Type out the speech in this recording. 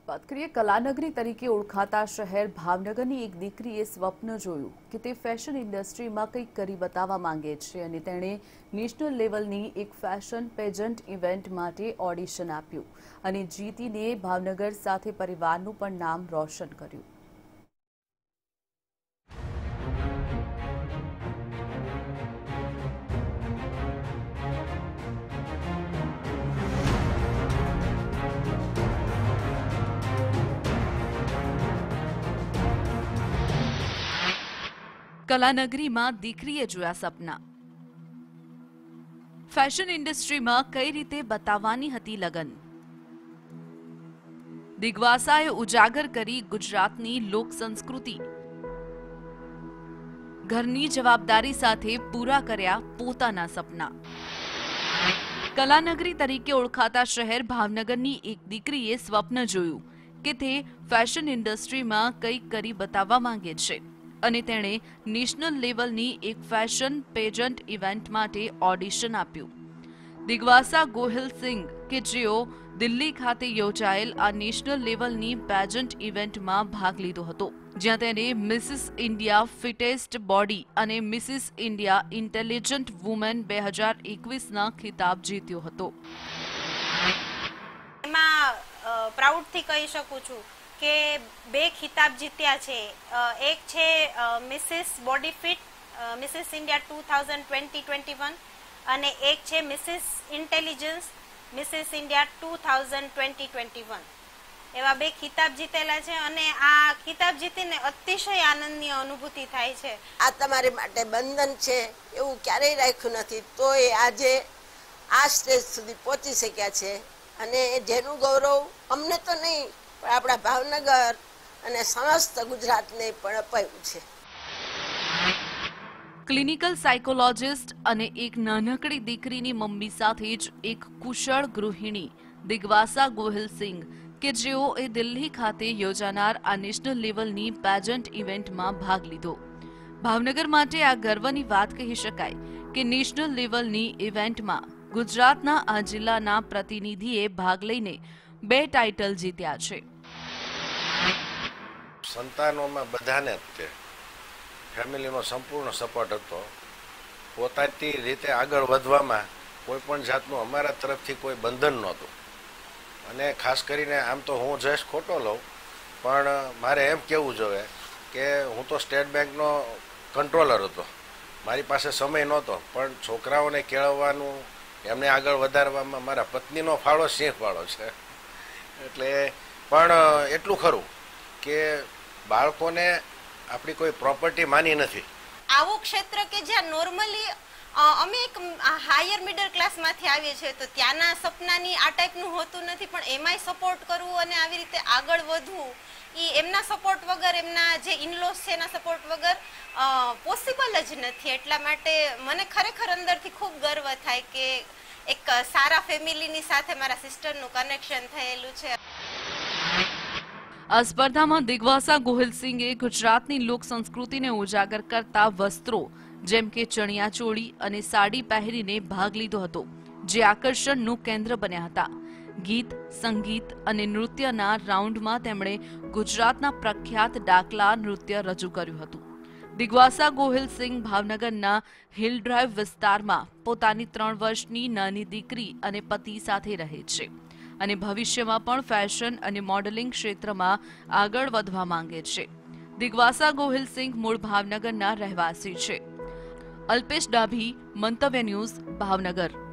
વાત કરીએ કલાનગરી તરીકે ઓળખાતા શહેર ભાવનગરની એક દીકરીએ સ્વપ્ન જોયું કે તે ફેશન ઇન્ડસ્ટ્રીમાં કંઈક કરી બતાવવા માંગે છે અને તેણે નેશનલ લેવલની એક ફેશન પેજન્ટ ઇવેન્ટ માટે ઓડિશન આપ્યું અને જીતીને ભાવનગર સાથે પરિવારનું પણ નામ રોશન કર્યું। કલાનગરીમાં દીકરીએ જોયા સપના। ફેશન ઇન્ડસ્ટ્રીમાં કઈ રીતે બતાવવાની હતી લગન। દિગ્વાસાએ ઉજાગર કરી ગુજરાતની લોક સંસ્કૃતિ। ઘરની જવાબદારી સાથે પૂરા કર્યા પોતાના સપના। કલાનગરી તરીકે ઓળખાતા શહેર ભાવનગરની એક દીકરીએ સ્વપ્ન જોયું કે તે ફેશન ઇન્ડસ્ટ્રીમાં કંઈક કરી બતાવવા માંગે છે અને તેણે નેશનલ લેવલની એક ફેશન પેજન્ટ ઇવેન્ટ માટે ઓડિશન આપ્યું। દિગ્વાસા ગોહિલ સિંઘ કે જેઓ દિલ્હી ખાતે યોજાયેલ આ નેશનલ લેવલની પેજન્ટ ઇવેન્ટમાં ભાગ લીધો હતો, જ્યાં તેને મિસિસ ઇન્ડિયા ફિટેસ્ટ બોડી અને મિસિસ ઇન્ડિયા ઇન્ટેલિજન્ટ વુમેન 2021ના ખિતાબ જીત્યો હતો। એમાં પ્રાઉડથી કહી શકું છું કે બે ખિતાબ જીત્યા છે। એક છે Mrs body fit Mrs India 2020-21 અને એક છે મિસિસ ઇન્ટેલિજન્સ મિસિસ ઇન્ડિયા 2020-21 એવા બે ખિતાબ જીતેલા છે અને આ ખિતાબ જીતીને અતિશય આનંદની અનુભૂતિ થાય છે। આ તમારી માટે બંધન છે એવું ક્યારેય રાખ્યું નથી, તો એ આજે આ સ્ટેજ સુધી પહોંચી શક્યા છે અને જેનું ગૌરવ અમને તો નહીં પણ આપણા ભાવનગર અને સમસ્ત ગુજરાતને પણ અપાયું છે। ક્લિનિકલ સાયકોલોજિસ્ટ અને એક નાનકડી દીકરીની મમ્મી સાથે જ એક કુશળ ગૃહિણી દિગ્વાસા ગોહિલ સિંઘ કે જેઓએ દિલ્હી ખાતે યોજાનાર આ નેશનલ લેવલની પેજન્ટ ઇવેન્ટમાં ભાગ લીધો। ભાવનગર માટે આ ગર્વની વાત કહી શકાય કે નેશનલ લેવલની ઇવેન્ટમાં ગુજરાતના આ જિલ્લાના પ્રતિનિધિએ ભાગ લઈને 2 ટાઇટલ જીત્યા છે। સંતાનોમાં બધાને જ તે ફેમિલીનો સંપૂર્ણ સપોર્ટ હતો। પોતાની રીતે આગળ વધવામાં કોઈ પણ જાતનું અમારા તરફથી કોઈ બંધન નહોતું અને ખાસ કરીને આમ તો હું જશ ખોટો લઉં પણ મારે એમ કહેવું જોઈએ કે હું તો સ્ટેટ બેંકનો કંટ્રોલર હતો, મારી પાસે સમય નહોતો, પણ છોકરાઓને કેળવવાનું એમને આગળ વધારવામાં મારા પત્નીનો ફાળો સિંહ ફાળો છે। એટલે પણ એટલું ખરું કે બાળકોને આપણી કોઈ પ્રોપર્ટી માની નથી। આવું ક્ષેત્ર કે જ્યાં નોર્મલી અમે એક હાયર મિડલ ક્લાસમાંથી આવીએ છીએ તો ત્યાંના સપનાની આ ટાઈપનું હોતું નથી, પણ એમાંય સપોર્ટ કરવું અને આવી રીતે આગળ વધવું એ એમના સપોર્ટ વગર, એમના જે ઇનલોસ છે એના સપોર્ટ વગર પોસિબલ જ નથી। એટલા માટે મને ખરેખર અંદરથી ખૂબ ગર્વ થાય કે એક સારા ફેમિલીની સાથે મારા સિસ્ટરનું કનેક્શન થયેલું છે। આ સ્પર્ધામાં દિગ્વાસા ગોહિલ સિંઘે ગુજરાતની લોક સંસ્કૃતિને ઉજાગર કરતા વસ્ત્રો જેમ કે ચણિયા ચોળી અને સાડી પહેરીને ભાગ લીધો હતો, જે આકર્ષણનું કેન્દ્ર બન્યા હતા। ગીત, સંગીત અને નૃત્યના રાઉન્ડમાં તેમણે ગુજરાતના પ્રખ્યાત ડાકલા નૃત્ય રજૂ કર્યું હતું। દિગ્વાસા ગોહિલ સિંઘ ભાવનગરના હિલ ડ્રાઈવ વિસ્તારમાં પોતાની 3 વર્ષની નાની દીકરી અને પતિ સાથે રહે છે અને ભવિષ્યમાં પણ ફેશન અને મોડેલિંગ ક્ષેત્રમાં આગળ વધવા માંગે છે। દિગ્વાસા ગોહિલ સિંઘ મૂળ ભાવનગરના રહેવાસી છે। અલ્પેશ ડાભી, મંતવ્ય ન્યૂઝ, ભાવનગર।